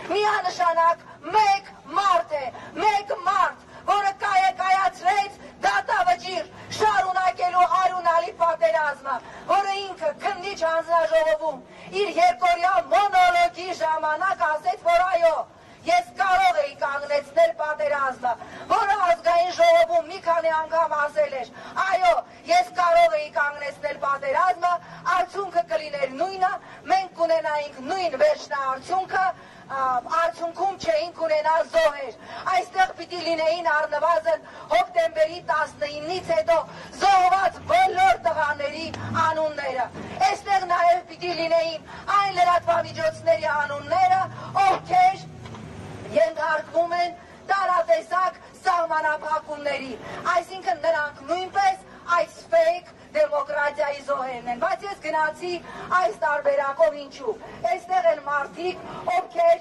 Միանշանակ մեկ մարդ է, մեկ մարդ, որը կայացրեց դատավճիռ շարունակելու արյունալի պատերազմը, որը ինքը քննիչ հանձնաժողովում իր երկօրյա մոնոլոգի ժամանակ ասեց, որ այո, ես կարող էի կանգնեցնել պատերազմը, որը ազգային ժողովում մի քանի անգամ ասել էր, այո, ես կարող էի կանգնեցնել պատերազմը, արդյունքը կլիներ նույնը, մենք կունենայինք նույն վերջնաարդյունքը, արդյունքում չէինք ունենա զոհեր։ Այստեղ պիտի լինեին առնվազն հոկտեմբերի 19-ից հետո զոհված բոլոր տղաների անունները։ Այստեղ նաև պիտի լինեին այն լրատվամիջոցների անունները, ովքեր ենթարկվում են տարատեսակ սահմանափակումների, այսինքն նրանք նույնպես այս ֆեյք դեմոկրատիայի զոհերն են, բայց ես գնացի այս տարբերակով ինչու։ Այստեղ են մարդիկ, ովքեր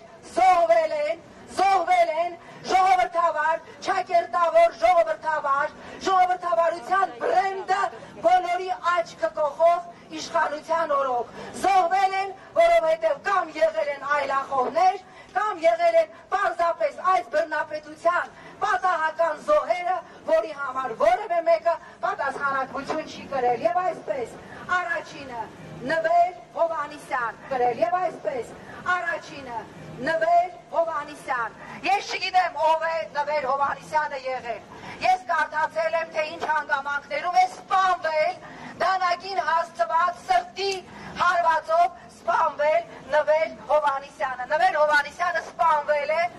զոհվել են ժողովրդավար, չակերտավոր ժողովրդավարության բրենդը բոլորի աչքը կողող իշխանության օրոք։ Զոհվել են, որովհետև կամ եղել են այլախոհներ, կամ եղել են պարզապես այս բռնապետության պատահական զոհերը, որի համար որևէ մեկը պատասխանատվություն չի կրել։ Եվ այսպես առաջինը Նվեր Հովհաննիսյան կրել, եւ այսպես առաջինը Նվեր Հովհաննիսյան։ Ես չգիտեմ ով է Նվեր Հովհաննիսյանը եղել։ Ես կարդացել եմ, թե ինչ հանգամանքներում է սպանվել, դանակին հասցված սրտի հարվածով սպանվել Նվեր Հովհաննիսյանը։ Նվեր Հովհաննիսյանը սպանվել է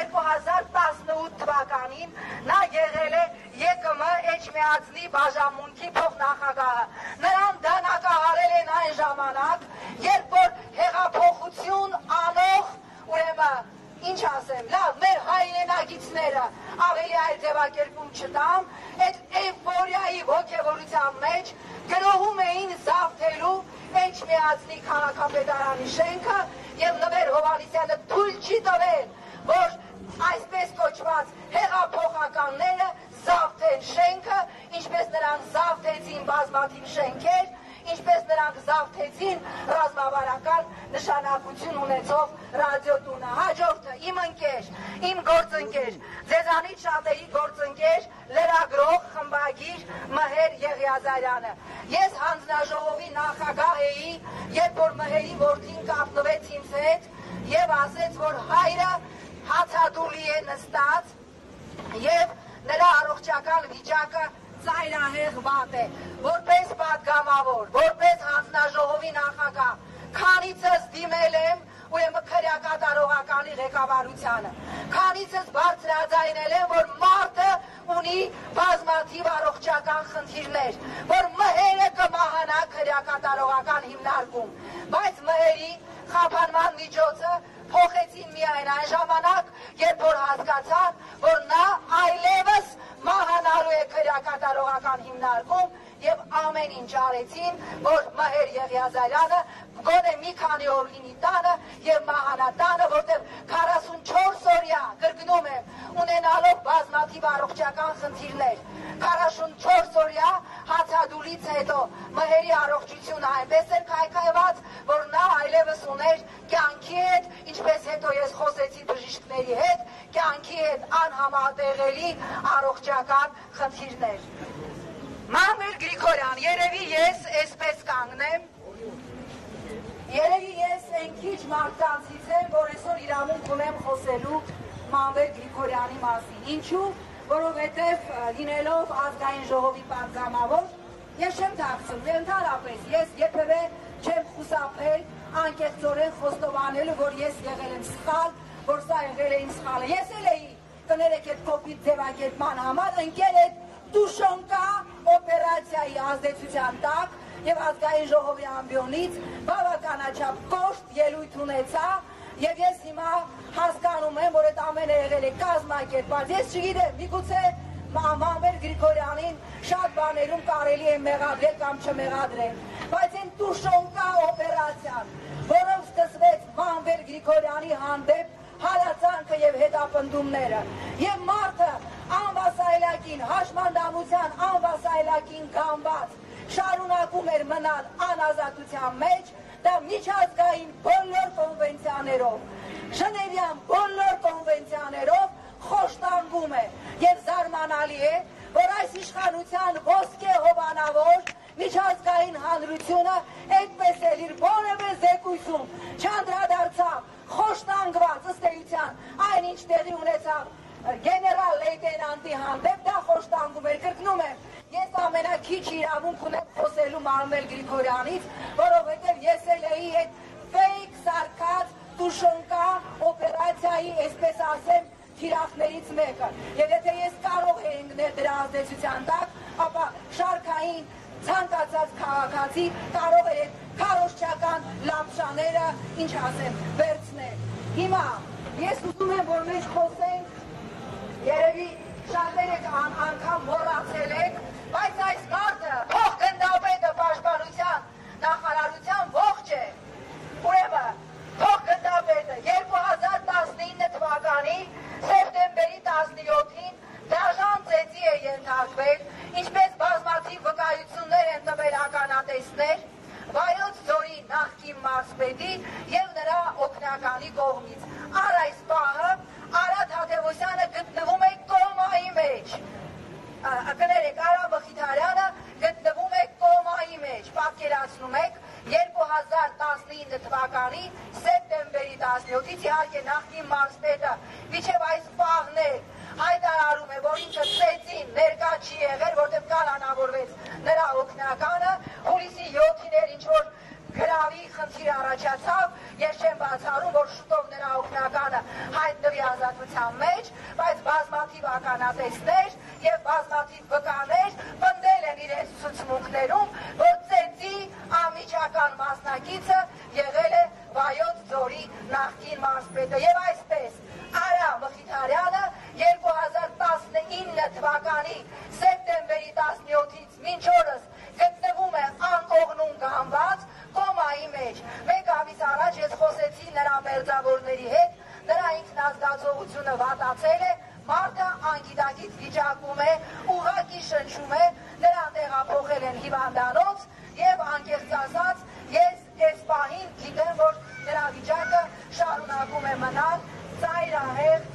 2018 թվականին, նա եղել է ԵԿՄ Էջմիածնի բաժանմունքի փոխնախագահը։ Նրան դանակահարել են այն ժամանակ, երբ որ հեղափոխություն անող, ուրեմն, ինչ ասեմ, լավ, մեր հայրենագիցները ավելի այլ ձևակերպում չտամ, այդ էյֆորիայի ոգևորության մեջ գրոհում էին զավթելու Էջմիածնի քաղաքապետարանի շենքը եւ Նվեր Հովհաննիսյանը թույլ չի տվել, որ այսպես կոչված հեղափոխականները զավթեն շենքը, ինչպես նրանք զավթեցին բազմաթիվ շենքեր, ինչպես նրանք զավթեցին ռազմավարական նշանակություն ունեցող ռադիոտունը։ Հաջորդը իմ ընկեր, իմ գործընկեր, ձեզանից շատերի գործընկեր, լրագրող, խմբագիր Մհեր Եղիազարյանը։ Ես հանձնաժողովի նախագահ էի, երբ որ Մհերի որդին կապնվեց ինձ հետ եւ ասեց, որ հայրը հացադուլի է նստած եւ նրա առողջական վիճակը ծայրահեղ վատ է, որպես պատգամավոր, որպես հանձնաժողովի նախագահ, քանիցս դիմել եմ ուրեմն քրեակատարողականի ղեկավարությանը, քանիցս բարձրաձայնել եմ, որ մարդը ունի բազմաթիվ առողջական խնդիրներ, որ Մհերը կմահանա քրեակատարողական հիմնարկում, բայց Մհերի խափանման միջոցը փոխեցին միայն այն ժամանակ, երբ որ հասկացան, որ նա այլևս մահանալու է քրեակատարողական հիմնարկում եւ ամեն ինչ արեցին, որ Մհեր Եղիազարյանը գոնե մի քանի օր լինի տանը եւ մահանա տանը, որտեղ 44 օրյա, կրկնում եմ, ունենալով բազմաթիվ առողջական խնդիրներ, 44 օրյա հացադուլից հետո Մհերի առողջությունը այնպես էր քայքայված, որ նա այլևս ուներ կյանքի հետ, ինչպես հետո ես խոսեցի բժիշկների հետ, կյանքի հետ անհամատեղելի առողջական խնդիրներ։ Մանվել Գրիգորյան, երևի ես այսպես կանգնեմ, երևի ես այն քիչ մարդկանցից եմ, որ այսօր իրավունք ունեմ խոսելու Մանվել Գրիգորյանի մասին։ Ինչու? Որովհետև լինելով ազգային ժողովի պատգամավոր, ես չեմ թաքցնում, ընդհանրապես ես երբևէ չեմ խուսափել անկեղծորեն խոստովանելու, որ ես եղել եմ սխալ, որ սա եղել է իմ սխալը։ Ես էլ էի, կներեք այդ կոպիտ ձևակերպման համար, ընկել այդ Տուշոնկա օպերացիայի ազդեցության տակ եւ ազգային ժողովի ամբիոնից բավականաչափ կոշտ ելույթ ունեցա եւ ես հիմա հասկանում եմ, որ այդ ամենը եղել է կազմակերպված։ Ես չգիտեմ, միգուցե Մանվել Գրիգորյանին շատ բաներում կարելի է մեղադրել կամ չմեղադրել, բայց այն Տուշոնկա օպերացիան, որով սկսվեց Մանվել Գրիգորյանի հանդեպ հալածանքը եւ հետապնդումները եւ մարդը անվասայլակին, հաշմանդամության անվասայլակին գամված շարունակում էր մնալ անազատության մեջ, դա միջազգային բոլոր կոնվենցիաներով, Ժնևյան բոլոր կոնվենցիաներով խոշտանգում է եւ զարմանալի է, որ այս իշխանության ոսկե հովանավոր միջազգային հանրությունը այդպես էլ իր որևէ զեկույցում չանդրադարձավ խոշտանգված ըստ էության այնինչ տեղի ունեցավ գեներալ լեյտենանտի հանդեպ, դա խոշտանգում էր, կրկնում եմ, ես ամենաքիչ իրավունք ունեմ խոսելու Մարմել Գրիգորյանից, որովհետև ես էլ էի այդ ֆեյք սարքած տուշոնկա օպերացիայի, այսպես ասեմ, թիրախներից մեկը։ Եվ եթե ես կարող էի ընկնել դրա ազդեցության տակ, ապա շարքային ցանկացած քաղաքացի կարող է քարոզչական լամպշաները, ինչ ասեմ, վերցնել։ Հիմա ես ուզում եմ, որ մենք խոսենք, երևի շատերեք անգամ մոռացել եք, բայց այս մարդը փոխգնդապետը պաշտպանության նախարարության ողջ է։ Ուրեմն փոխգնդապետը 2019 թվականի սեպտեմբերի 17-ին դաժան ծեծի է ենթարկվել, ինչպես բազմաթիվ վկայություններ են տվել ականատեսներ Վայոց ձորի նախկին մարզպետի եւ նրա օգնականի կողմից։ Առ այս պահը Արադ Հաթևոսյանը գտնվում է կոմայի մեջ։ Կներեք, Արա Մխիթարյանը գտնվում է կոմայի մեջ։ Պատկերացնում եք 2019 թվականի սեպտեմբերի 17-ից իհարկե նախկին մարզպետը մինչև այս պահներ հայտարարում է, որ ինքը ծեծին ներկա չի եղել, որտեղ կալանավորվեց նրա օգնականը, հուլիսի 7-ին էր ինչ-որ գրավի խնդիր առաջացավ, ես չեմ բացառում, որ շուտով նրա օգնականը հայտնվի ազատության մեջ, բայց բազմաթիվ ականատեսներ եւ բազմաթիվ վկաներ պնդել են իրենց ցուցմունքներում, որ ծեծի անմիջական մասնակիցը եղել է Վայոց ձորի նախկին մարզպետը եւ այսպես Արա Մխիթարյանը 2019 թվականի սեպտեմբերի 17-ից մինչ օրս գտնվում է անօղնուն գանված կոմայի մեջ։ Մեկ ամիս առաջ ես խոսեցի նրա մերձավորների հետ, նրա ինքնազգացողությունը վատացել է, մարդը անգիտակից վիճակում է, ուղղակի շնչում է, նրան տեղափոխել են հիվանդանոց եւ անկեղծ ասած ես այս պահին գիտեմ, որ նրա վիճակը շարունակում է մնալ ծայրահեղ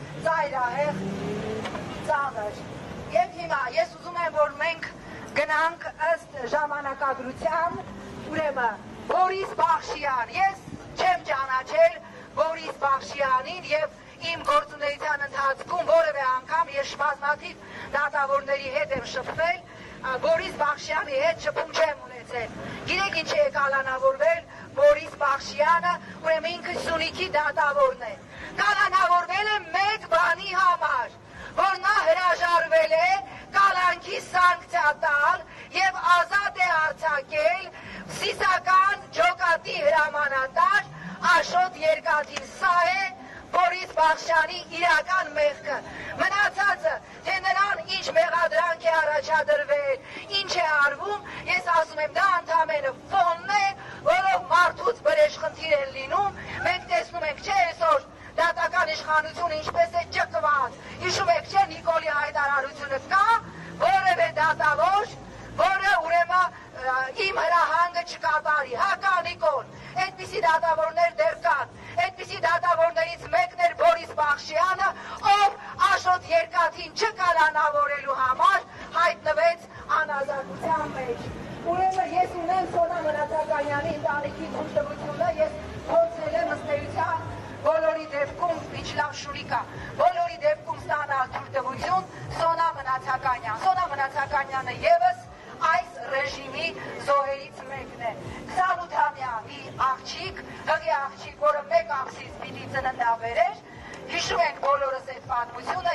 ծանր։ Եվ հիմա ես ուզում եմ, որ մենք գնանք ըստ ժամանակագրության, ուրեմն Բորիս Բախշյան, ես չեմ ճանաչել Բորիս Բախշյանին եւ իմ գործունեության ընթացքում որևէ անգամ ես բազմաթիվ դատավորների հետ եմ շփվել, Բորիս Բախշյանի հետ շփում չեմ ունեցել։ Գիտեք ինչ է կալանավորվել Բորիս Բախշյանը, ուրեմն ինքը Սյունիքի դատավորն է։ Կալանավորվել է մեկ բանի համար, որ նա հրաժարվել է կալանքի սանկցիա տալ եւ ազատ է արձակել Սիսական ջոկատի հրամանատար Աշոտ Երկաթին։ Սա է Բորիս Բախշյանի իրական մեղքը։ Մնացածը, թե նրան ինչ մեղադրանք է առաջադրվել, ինչ է արվում, ես ասում եմ, դա ընդամենը ֆոնն է, որով մարդուց բրեժ խնդիր է լինում։ Մենք տեսնում ենք, չէ, այսօր դատական իշխանությունը ինչպես է ճկված։ Հիշում եք, չէ, Նիկոլի հայտարարությունը կա, որևէ դատավոր, որը ուրեմն իմ հրահանգը չկատարի, հակա Նիկոլ։ Այդպիսի դատավորներ դեռ կան։ Այդպիսի դատավորներից մեկն էր Բորիս Բախշյանը, ով Աշոտ Երկաթին չկալանավորելու համար հայտնվեց անազատության մեջ։ Ուրեմն ես ունեմ Սոնա Մնացականյանի ընտանիքի թույլտվությունը, ես փորձել եմ ըստ էության բոլորի դեպքում իջլավ շուրիկա, բոլորի դեպքում ստանալ թույլտվություն Սոնա Մնացականյան։ Սոնա Մնացականյանը եւս այս ռեժիմի զոհերից մեկն է։ 28-ամյա մի աղջիկ, հղի աղջիկ, որը մեկ ամսից պիտի ծննդաբերեր, հիշում ենք բոլորս այդ պատմությունը,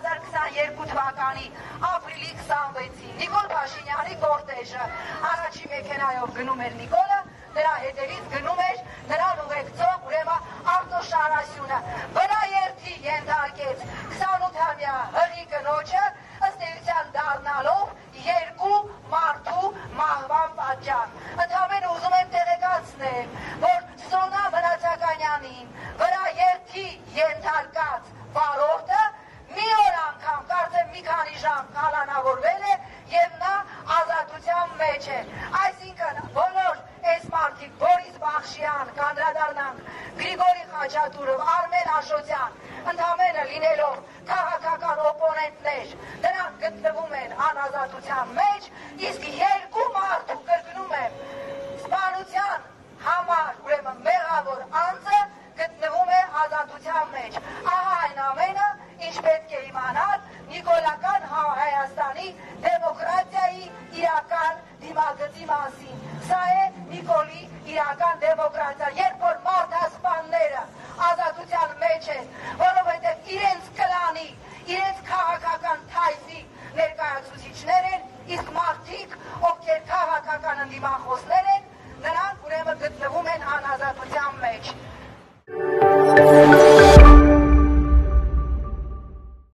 2022 թվականի ապրիլի 26-ին Նիկոլ Փաշինյանի կորտեժը առաջի մեքենայով գնում էր Նիկոլը, նրա հետևից գնում էր նրան ուղեկցող ուրեմն Արտո Շարասյունը, վրա երթի ենթարկեց 28-ամյա հղի կնոջը, ըստ էության դառնալով երկու մարդու մահվան պատճառ։ Ընդհանրապես ուզում եմ տեղեկացնել, որ Սոնա Մնացականյանին վրա երթի ենթարկած վարորդը մի օր անգամ, կարծեմ մի քանի ժամ կալանավորվել է եւ նա ազատության մեջ է։ Այսինքն բոլոր այս մարդիկ Բորիս Բախշյան, կանդրադառնանք Գրիգորի Խաչատուրով, Արմեն Սա է Նիկոլի իրական դեմոկրատիա։